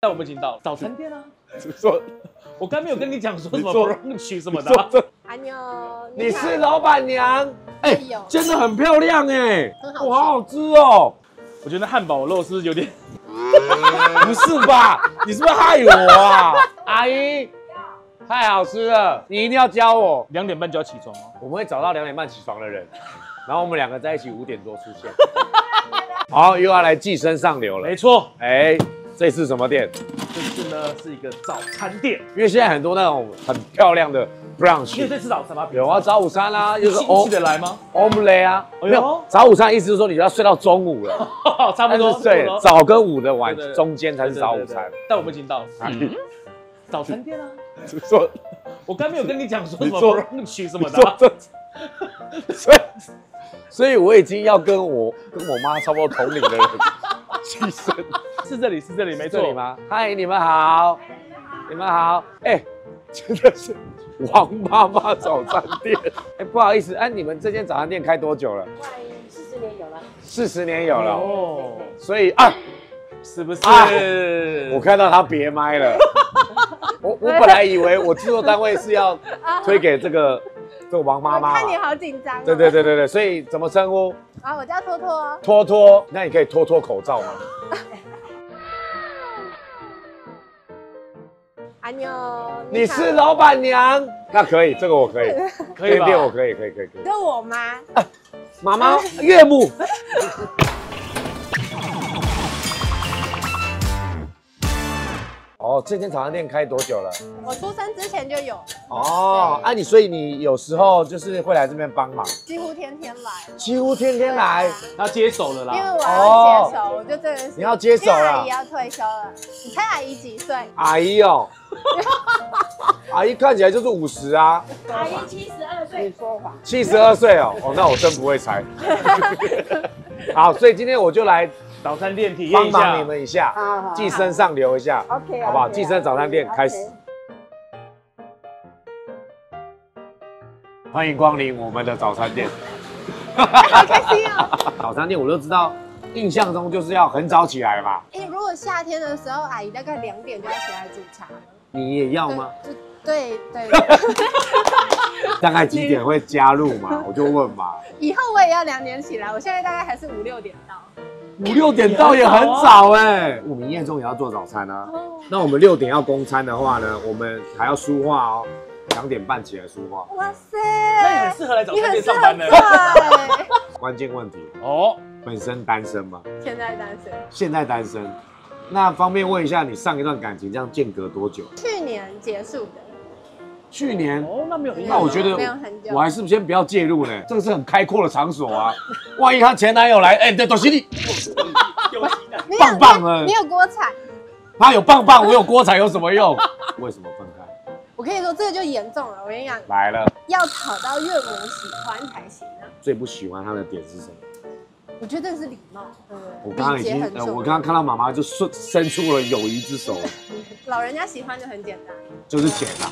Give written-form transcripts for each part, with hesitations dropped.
但我们已经到了早餐店啊。 说， 我刚没有跟你讲说什么你说 brunch 什么的、啊。 阿妞， 你是老板娘？哎有， 真的很漂亮哎， 很好吃哇，好好吃哦。 我觉得汉堡肉是不是有点？ 不是吧？你是不是害我啊？阿姨，太好吃了，你一定要教我。 2点半就要起床哦。 我们会找到2点半起床的人，然后我们2个在一起5点多出现。好，又要来寄生上流了。 没错， 哎，这是什么店？ 这次呢是一个早餐店。 因为现在很多那种很漂亮的你有 brunch， 在吃早餐吗？ 有啊，早午餐啊，就是兴起的来吗？ omelette 啊， 哎呦没有早午餐，意思是说你就要睡到中午了， 差不多。 对，早跟午的晚对对对中间才是早午餐。 对。但我们已经到了哪里？ 早餐店啊。 说， 我刚没有跟你讲说什么你说 brunch 什么的、啊。 所以我已经要跟我妈差不多同龄的人牺牲。 是这里，是这里，没错。 这里吗？嗨，你们好，你们好。哎，真的是王妈妈早餐店。哎，不好意思，哎，你们这间早餐店开多久了快40年有了。 ？40年有了。 哦， 所以啊， 是不是？ 我看到他别麦了。我本来以为我制作单位是要推给这个王妈妈。 看你好紧张。 对，所以怎么称呼？ 啊，我叫托托。 托托，那你可以脱口罩吗？ 阿妞， 你是老板娘？那可以，这个我可以， 可以吧？ 我可以。 跟我妈。 妈妈、岳母。哦，这间早餐店开多久了？ 我出生之前就有， 哦，所以你有时候就是会来这边帮忙， 几乎天天来。 几乎天天来。 他接手了因为啦。 我要接手，我就真的是。 你要接手了因为阿姨要退休了。你猜阿姨几岁？ 阿姨哦，阿姨看起来就是50啊。 阿姨72岁。你说谎。 72岁哦，那我真不会猜。好，所以今天我就来早餐店体验帮一下。 忙你们一下，寄生上流一下 OK， 好不好？寄生早餐店开始。欢迎光临我们的早餐店。 好开心哦！ 早餐店我都知道，印象中就是要很早起来嘛。 如果夏天的时候，阿姨大概2点就要起来煮茶了。 你也要吗？ 对。 大概几点会加入嘛？我就问嘛。 以后我也要2点起来，我现在大概还是5、6点到。 5、6点到也很早哎。我们营业中也要做早餐啊。那我们6点要供餐的话呢，我们还要梳化哦。2点半起来梳化。 哇塞， 那你很适合来早餐店上班呢。 关键问题哦， 本身单身吗？ 现在单身。 现在单身。那方便问一下，你上一段感情这样间隔多久？ 去年结束的。 去年。 哦，那没有很久。 那我觉得没有很久。 我还是先不要介入呢，这个是很开阔的场所啊。万一她前男友来，哎，这都是你。棒棒了。 你有锅铲。 他有棒棒，我有锅铲，有什么用？为什么分开？ 我跟你说，这个就严重了。我跟你讲， 来了， 要讨到岳母喜欢才行啊。 最不喜欢他的点是什么？ 我觉得是礼貌。 我刚刚已经，我刚刚看到妈妈就伸出了友谊之手。 老人家喜欢就很简单， 就是钱啦。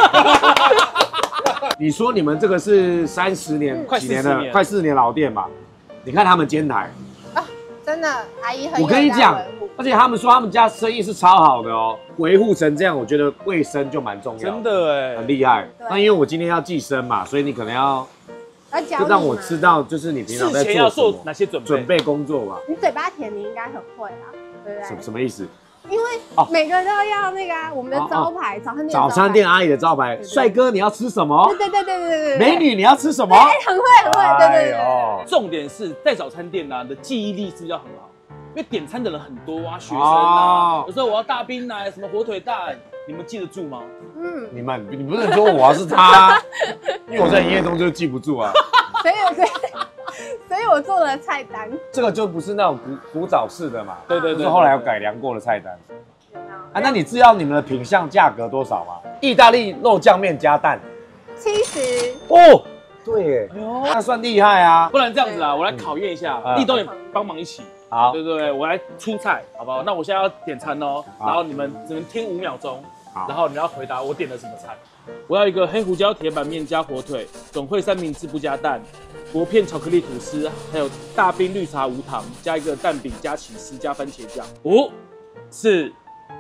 你说你们这个是30年、 快几年的， 40年快40年老店吧？你看他们煎台， 真的，阿姨很。 我跟你讲，而且他们说他们家生意是超好的哦，维护成这样，我觉得卫生就蛮重要， 真的哎， 很厉害。那因为我今天要寄生嘛，所以你可能要就让我知道，就是你平常在事前要做做哪些准备工作吧。 你嘴巴甜，你应该很会啦，对不对？ 什么意思？ 因为每个人都要那个我们的招牌，早餐店阿姨的招牌，帅哥你要吃什么？ 对， 美女你要吃什么？ 很会，对。 重点是在早餐店的记忆力是不是要很好？因为点餐的人很多啊，学生啊，有时候我要大冰奶，什么火腿蛋，你们记得住吗？ 你不是说我是他，因为我在营业中就记不住啊。 所以我做了菜单。 这个就不是那种古早式的嘛， 对， 是后来有改良过的菜单。那你知道你们的品项价格多少吗？意大利肉酱面加蛋 ，70 哦，对耶，那算厉害啊。 不然这样子啊，我来考验一下，立冬也帮忙一起。 好， 对，我来出菜，好不好？那我现在要点餐哦，然后你们只能听5秒钟，然后你要回答我点了什么菜。我要一个黑胡椒铁板面加火腿，总会三明治不加蛋，薄片巧克力吐司，还有大冰绿茶无糖，加一个蛋饼加起司加番茄酱。5、4、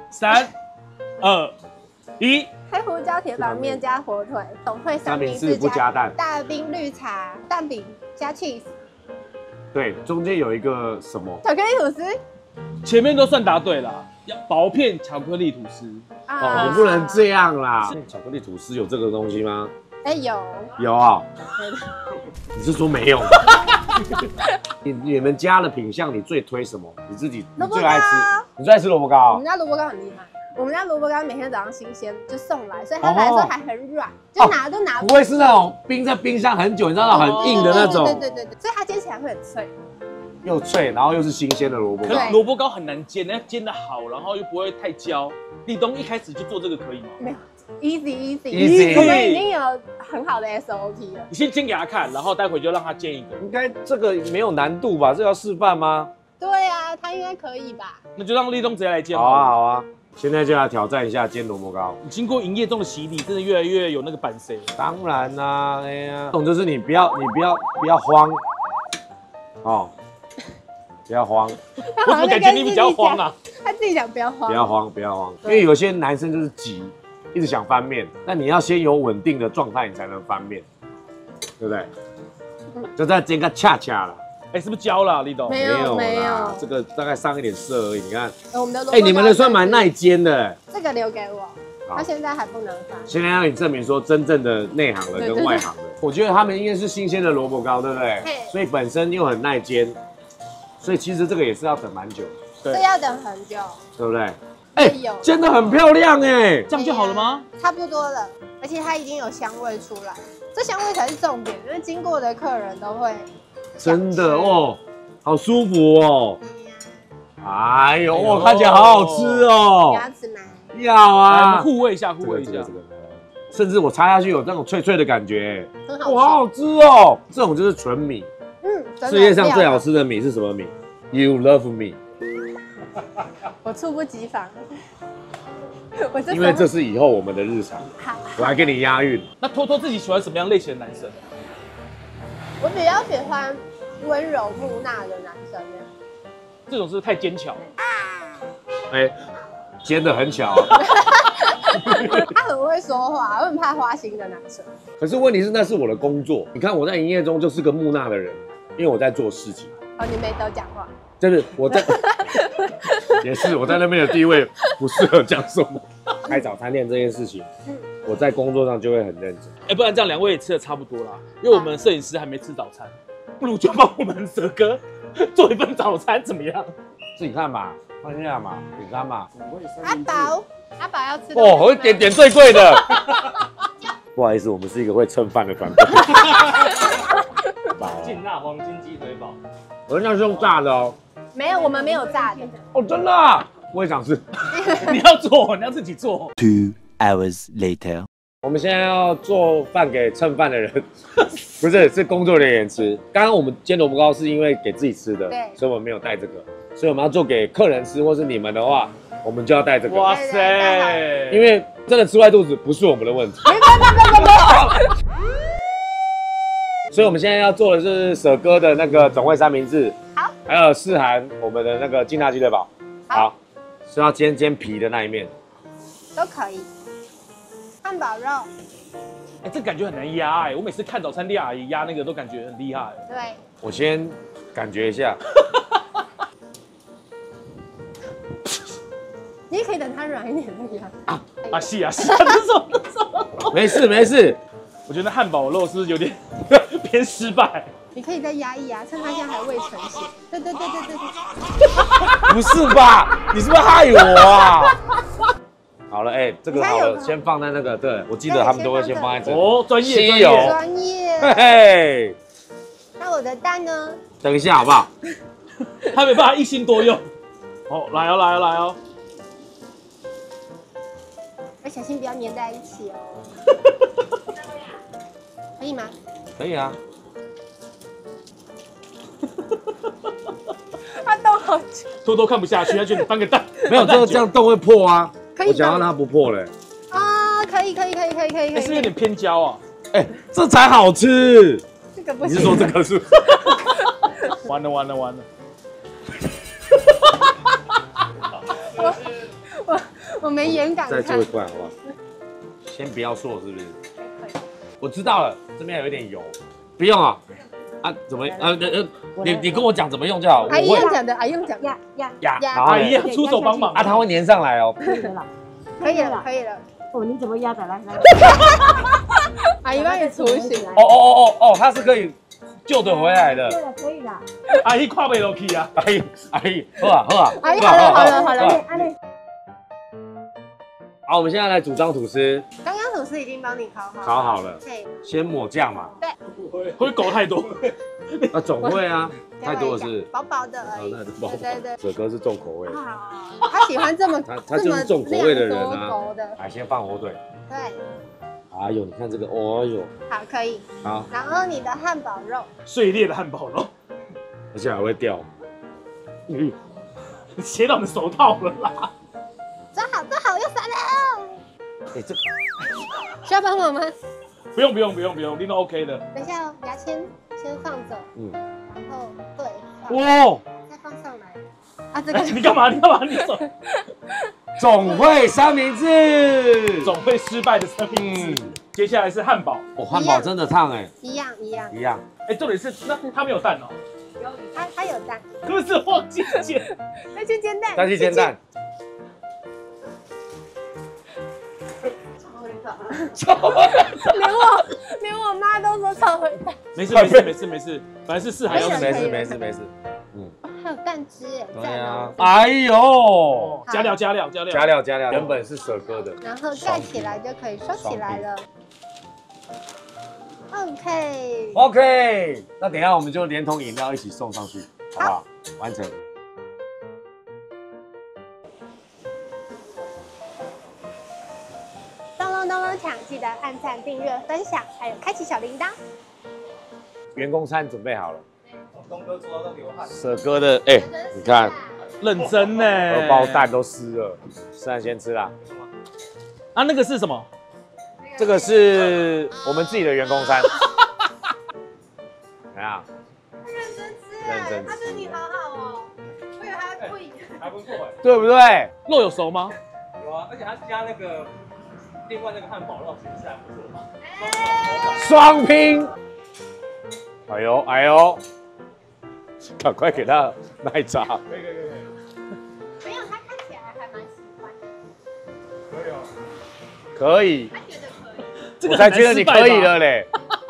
3、2、1。 黑胡椒铁板面加火腿，总会三明治不加蛋， 大冰绿茶，蛋饼加 cheese。 对，中间有一个什么？ 巧克力吐司。 前面都算答对了，薄片巧克力吐司。 哦，你不能这样啦！巧克力吐司有这个东西吗？ 哎，有。 有啊。你是说没有？你们家的品相，你最推什么？你自己你最爱吃？你最爱吃萝卜糕？ 我们家萝卜糕很厉害。我们家萝卜糕每天早上新鲜就送来，所以它来的时候还很软，就拿都拿不会是那种冰在冰箱很久，你知道很硬的那种。 对，所以它煎起来会很脆， 又脆，然后又是新鲜的萝卜糕。 可是萝卜糕很难煎，要煎得好，然后又不会太焦。立冬一开始就做这个可以吗？ 没有 ，easy， 我们已经有很好的 SOP 了。 你先煎给他看，然后待会就让他煎一个。 应该这个没有难度吧？这要示范吗？ 对啊，他应该可以吧？ 那就让立冬直接来煎。 好啊，好啊。现在就来挑战一下煎萝卜糕。 你经过营业中的洗礼，真的越来越有那个版色。 当然啦，哎呀，这种就是你不要慌，哦，不要慌。 我怎么感觉你比较慌啊？ 他自己讲不要慌， 不要慌，因为有些男生就是急，一直想翻面，那你要先有稳定的状态，你才能翻面，对不对？就再煎个恰恰啦。 哎，是不是焦了，立冬？ 没有， 这个大概上一点色而已。你看， 我们的萝卜糕你们的算蛮耐煎的。 这个留给我，他现在还不能翻。 现在要你证明说真正的内行的跟外行的，我觉得他们应该是新鲜的萝卜糕，对不对？所以本身又很耐煎，所以其实这个也是要等蛮久。 对，这要等很久， 对不对？哎，煎得很漂亮哎， 这样就好了吗？ 差不多了，而且它已经有香味出来，这香味才是重点，因为经过的客人都会。 真的哦，好舒服哦！哎呦，哇，看起来好好吃哦！ 你要吃吗？ 要啊！ 互味一下， 甚至我插下去有那种脆脆的感觉， 哇， 好好吃哦！这种就是纯米。 世界上最好吃的米是什么米 ？You love me。 我猝不及防。 因为这是以后我们的日常。 好， 我还给你押韵。 那托托自己喜欢什么样类型的男生？ 我比较喜欢温柔木讷的男生耶。 这种是太奸巧。 哎，煎得很巧。 他很会说话，我很怕花心的男生。 可是问题是，那是我的工作。你看我在营业中就是个木讷的人，因为我在做事情。 哦，你没得讲话。 就是我在，也是我在那边的地位不适合讲什么。开早餐店这件事情，我在工作上就会很认真。 哎，不然这样2位也吃的差不多啦，因为我们摄影师还没吃早餐，不如就帮我们蛇哥做一份早餐，怎么样？ 自己看吧，放下嘛，饼干嘛。 阿宝要吃哦，我点最贵的。不好意思，我们是一个会蹭饭的团队。 劲辣黄金鸡腿堡， 我那是用炸的哦。 没有，我们没有炸的。 哦，真的啊？我也想吃。 你要做，你要自己做。 2 hours later， 我们现在要做饭给蹭饭的人，不是工作人员吃。刚刚我们煎萝卜糕是因为给自己吃的，所以我们没有带这个。所以我们要做给客人吃，或是你们的话，我们就要带这个。 哇塞！ 因为真的吃坏肚子不是我们的问题。所以我们现在要做的是舍哥的那个总会三明治， 好， 还有世涵我们的那个劲辣鸡腿堡，好，是要煎皮的那一面， 都可以。汉堡肉， 哎，这感觉很难压哎，我每次看早餐店阿姨压那个都感觉很厉害。 对， 我先感觉一下。 你也可以等它软一点再压。 是啊，这种。 没事。 我觉得汉堡肉是有点偏失败。 你可以再压一压，趁它现在还未成型。对。 不是吧？你是不是害我啊？好了，哎，这个好了，先放在那个，对我记得他们都会先放在这。 哦，专业。 嘿嘿。 那我的蛋呢？ 等一下好不好？ 他没办法一心多用。哦，来哦。 要小心不要粘在一起哦。可以吗？ 可以啊。 它洞好久。 多多看不下去，他觉得你翻个蛋。 没有，这样洞会破啊。 可以。 我想让它不破嘞。 啊，可以。 是不是有点偏焦啊？ 哎，这才好吃。 这个不行。 你是说这个是？ 完了。 我没眼敢看。 再做一块好不好？先不要做，是不是？我知道了，这边有一点油，不用啊。啊，怎么？你跟我讲怎么用就好。 阿姨用讲的，阿姨用讲呀， 阿姨出手帮忙啊，它会粘上来哦。 可以了，可以了。 哦，你怎么压的？来， 阿姨帮你除形。 哦，它是可以救得回来的。 对了，可以了。 阿姨跨不楼梯啊！ 阿姨，好啊。 阿姨好了。 好，我们现在来组装吐司。 刚刚吐司已经帮你烤好。 烤好了。 对。 先抹酱嘛。 对。 会狗太多。 啊，总会啊，太多是。 薄薄的而已。对。 哲哥是重口味。 他喜欢这么他就是重口味的人啊。 来， 先放火腿。 对。 哎呦，你看这个，哦呦。 好，可以。 好。 然后你的汉堡肉。 碎裂的汉堡肉。 而且还会掉。 切到你手套了啦。 做好，又散了。 哎，这需要帮我吗？ 不用，你都 OK 的。 等一下哦，牙签先放着，然后对， 哇， 再放上来。啊，这个你干嘛？你手总会三明治， 总会失败的三明治。接下来是汉堡， 汉堡真的烫哎， 一样。 哎，重点是那它没有蛋哦， 它有蛋， 可是忘记煎， 再去煎蛋，连我妈都说超会蛋。 没事，反正是四海要没事。 还有蛋汁哎， 对啊，哎呦， 加料， 原本是舍哥的， 然后盖起来就可以收起来了。OK， 那等一下我们就连同饮料一起送上去，好不好？完成。 咚锵！记得按赞、订阅、分享，还有开启小铃铛。 员工餐准备好了。东哥做到都流汗。舍哥的，哎，你看， 认真呢， 荷包蛋都湿了。现在先吃啦。 啊，那个是什么？ 这个是我们自己的员工餐。怎样？ 认真吃，他对你好好哦。我以为他故意。 还不错哎， 对不对？ 肉有熟吗？ 有啊，而且他加那个另外那个汉堡肉，其实还不错嘛。 双拼。哎呦，赶快给他奶茶。 可以。 没有，他看起来还蛮喜欢的。 可以。 他觉得可以。 我才觉得你可以了嘞。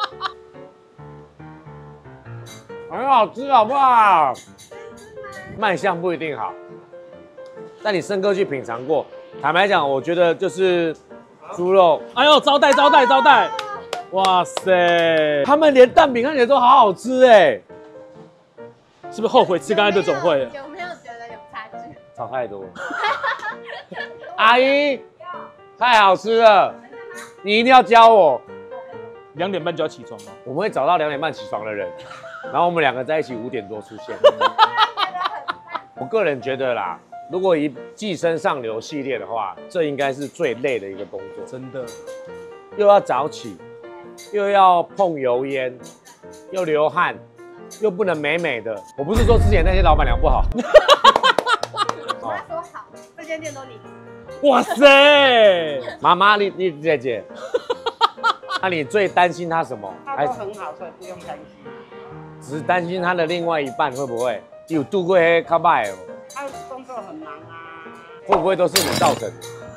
很好吃，好不好？卖相不一定好，但你森哥去品尝过，坦白讲，我觉得就是猪肉。 哎呦，招待！哇塞， 他们连蛋饼看起来都好好吃哎， 是不是后悔吃刚才的总会了？ 有没有觉得有差距？ 差太多。阿姨，太好吃了，你一定要教我。 2点半就要起床了， 我们会找到2点半起床的人，然后我们2个在一起5点多出现。我个人觉得啦，如果以寄生上流系列的话，这应该是最累的一个工作， 真的， 又要早起，又要碰油烟，又流汗，又不能美美的。我不是说之前那些老板娘不好， 我妈说好，这间店都你。 哇塞， 妈妈，你姐姐，那你最担心她什么？ 他都很好，所以不用担心。 只是担心她的另外一半会不会有度过黑卡拜哦？ 他工作很忙啊， 会不会都是你造成的？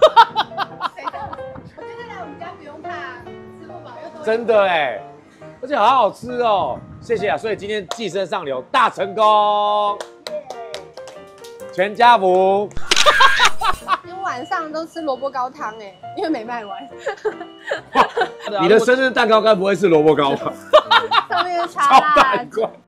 我觉得来我们家不用怕吃不饱又多。 真的哎，而且好好吃哦，谢谢啊！所以今天寄生上流大成功，全家福。 因为晚上都吃萝卜糕汤哎，因为没卖完。 你的生日蛋糕该不会是萝卜糕吧？ 上面是茶辣。